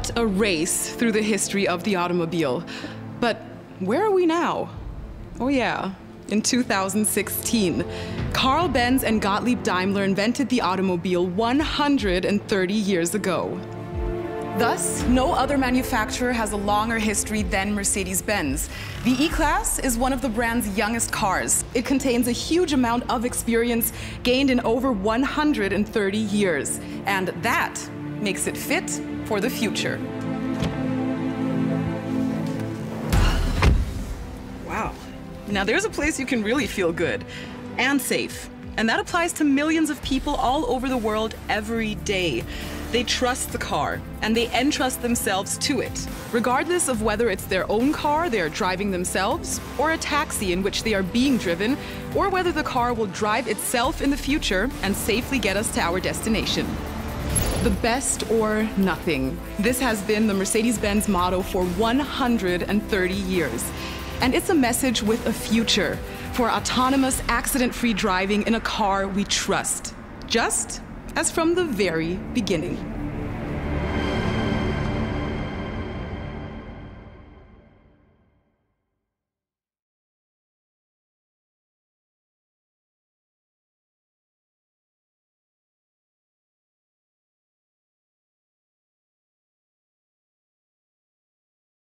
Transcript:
What a race through the history of the automobile. But where are we now? Oh yeah, in 2016. Carl Benz and Gottlieb Daimler invented the automobile 130 years ago. Thus, no other manufacturer has a longer history than Mercedes-Benz. The E-Class is one of the brand's youngest cars. It contains a huge amount of experience gained in over 130 years. And that makes it fit for the future. Wow. Now there's a place you can really feel good and safe. And that applies to millions of people all over the world every day. They trust the car, and they entrust themselves to it, regardless of whether it's their own car they are driving themselves, or a taxi in which they are being driven, or whether the car will drive itself in the future and safely get us to our destination. The best or nothing. This has been the Mercedes-Benz motto for 130 years. And it's a message with a future for autonomous, accident-free driving in a car we trust, just as from the very beginning.